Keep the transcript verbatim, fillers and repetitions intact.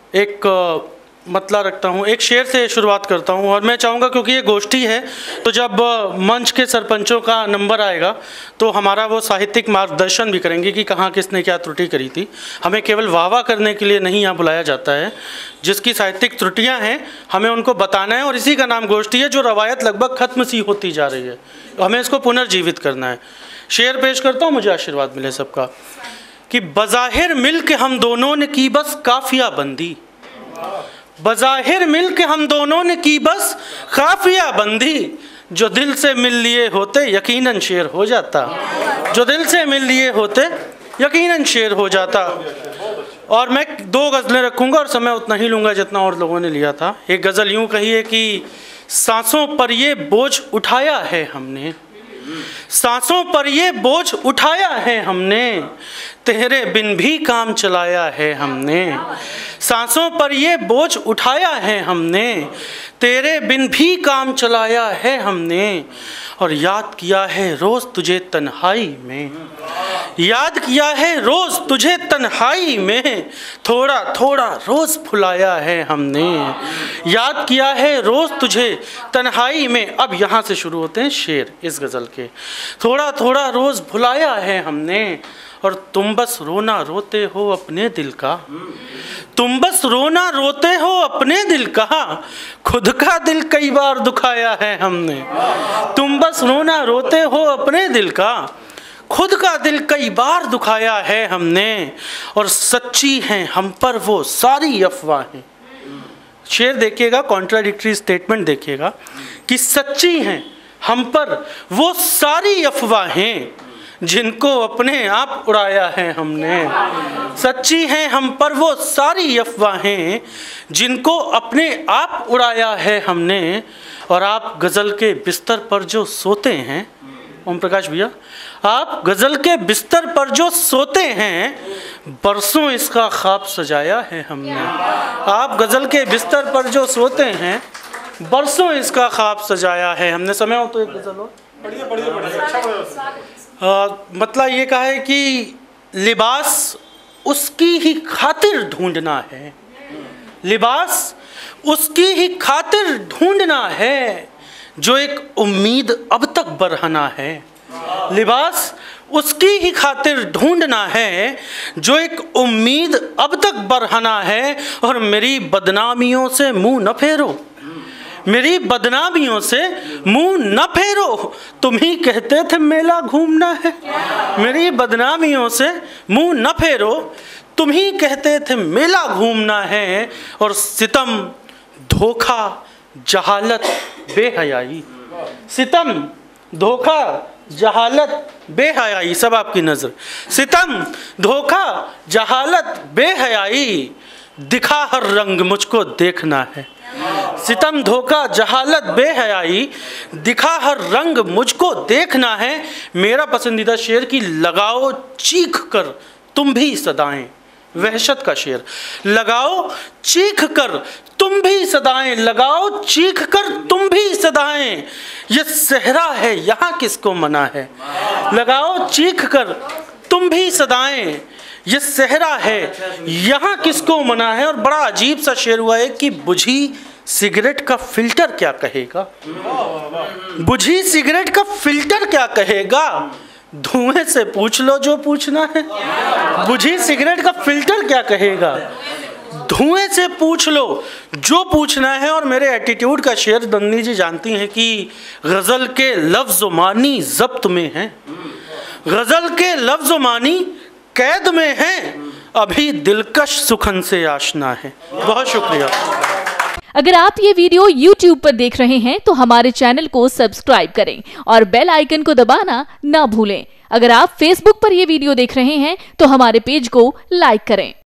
एक मतला रखता हूँ, एक शेर से शुरुआत करता हूँ। और मैं चाहूँगा क्योंकि ये गोष्ठी है तो जब मंच के सरपंचों का नंबर आएगा तो हमारा वो साहित्यिक मार्गदर्शन भी करेंगे कि कहाँ किसने क्या त्रुटि करी थी। हमें केवल वाह वाह करने के लिए नहीं यहाँ बुलाया जाता है, जिसकी साहित्यिक त्रुटियाँ हैं हमें उनको बताना है। और इसी का नाम गोष्ठी है, जो रवायत लगभग ख़त्म सी होती जा रही है, हमें इसको पुनर्जीवित करना है। शेर पेश करता हूँ, मुझे आशीर्वाद मिले सबका। कि बज़ाहिर मिल के हम दोनों ने की बस काफिया बंदी, बज़ाहिर मिल के हम दोनों ने की बस काफिया बंदी, जो दिल से मिल लिए होते यकीनन शेर हो जाता, जो दिल से मिल लिए होते यकीनन शेर हो जाता। और मैं दो गज़लें रखूँगा और समय उतना ही लूँगा जितना और लोगों ने लिया था। एक गज़ल यूँ कही है कि सांसों पर ये बोझ उठाया है हमने, सांसों पर ये बोझ उठाया है हमने, तेरे बिन भी काम चलाया है हमने। सांसों पर ये बोझ उठाया है हमने, तेरे बिन भी काम चलाया है हमने। और याद किया है रोज़ तुझे तन्हाई में, याद किया है रोज़ तुझे तन्हाई में, थोड़ा थोड़ा रोज़ भुलाया है हमने। याद किया है रोज़ तुझे तन्हाई में। अब यहाँ से शुरू होते हैं शेर इस गज़ल के। थोड़ा थोड़ा रोज़ भुलाया है हमने, और तुम बस रोना रोते हो अपने दिल का, तुम बस रोना रोते हो अपने दिल का, खुद का दिल कई बार दुखाया है हमने। तुम बस रोना रोते हो अपने दिल का, खुद का दिल कई बार दुखाया है हमने। और सच्ची हैं हम पर वो सारी अफवाहें, शेर देखिएगा, कॉन्ट्राडिक्टरी स्टेटमेंट देखिएगा, कि सच्ची हैं हम पर वो सारी अफवाहें, जिनको अपने आप उड़ाया है हमने। सच्ची हैं हम पर वो सारी अफवाहें, जिनको अपने आप उड़ाया है हमने। और आप गज़ल के बिस्तर पर जो सोते हैं, ओम प्रकाश भैया, आप गज़ल के बिस्तर पर जो सोते हैं, बरसों इसका ख्वाब सजाया है हमने। आप गज़ल के बिस्तर पर जो सोते हैं, बरसों इसका ख्वाब सजाया है हमने। समय हो तो एक गज़ल हो, बढ़िया बढ़िया बढ़िया, अच्छा। मतलब ये कहा है कि लिबास उसकी ही खातिर ढूंढना है, लिबास उसकी ही खातिर ढूंढना है, जो एक उम्मीद अब तक बरहना है। लिबास उसकी ही खातिर ढूंढना है, जो एक उम्मीद अब तक बरहना है। और मेरी बदनामियों से मुंह न फेरो, मेरी बदनामियों से मुंह न फेरो, तुम ही कहते थे मेला घूमना है। मेरी बदनामियों से मुंह न फेरो, तुम ही कहते थे मेला घूमना है। और सितम, धोखा, जहालत, बेहयाई, सितम, धोखा, जहालत, बेहयाई, सब आपकी नज़र। सितम, धोखा, जहालत, बेहयाई, दिखा हर रंग मुझको देखना है। सितम, धोखा, जहालत, बेहयाई, दिखा हर रंग मुझको देखना है। मेरा पसंदीदा शेर की लगाओ चीख कर तुम भी सदाएं, वहशत का शेर। लगाओ चीख कर तुम भी सदाएं, लगाओ चीख कर तुम भी सदाएं, ये सहरा है यहाँ किसको मना है। लगाओ चीख कर तुम भी सदाएं, ये सहरा है यहाँ किसको मना है। और बड़ा अजीब सा शेर हुआ है कि बुझी सिगरेट का फिल्टर क्या कहेगा, बुझी सिगरेट का फिल्टर क्या कहेगा, धुएं से पूछ लो जो पूछना है। बुझी सिगरेट का फिल्टर क्या कहेगा, धुएं से पूछ लो जो पूछना है। और मेरे एटीट्यूड का शेर नंदिनी जी जानती हैं कि गज़ल के लफ्ज़ मानी ज़ब्त में हैं, गज़ल के लफ्ज़ मानी कैद में हैं, अभी दिलकश सुखन से आशना है। बहुत शुक्रिया। अगर आप ये वीडियो यूट्यूब पर देख रहे हैं तो हमारे चैनल को सब्सक्राइब करें और बेल आइकन को दबाना ना भूलें। अगर आप फेसबुक पर ये वीडियो देख रहे हैं तो हमारे पेज को लाइक करें।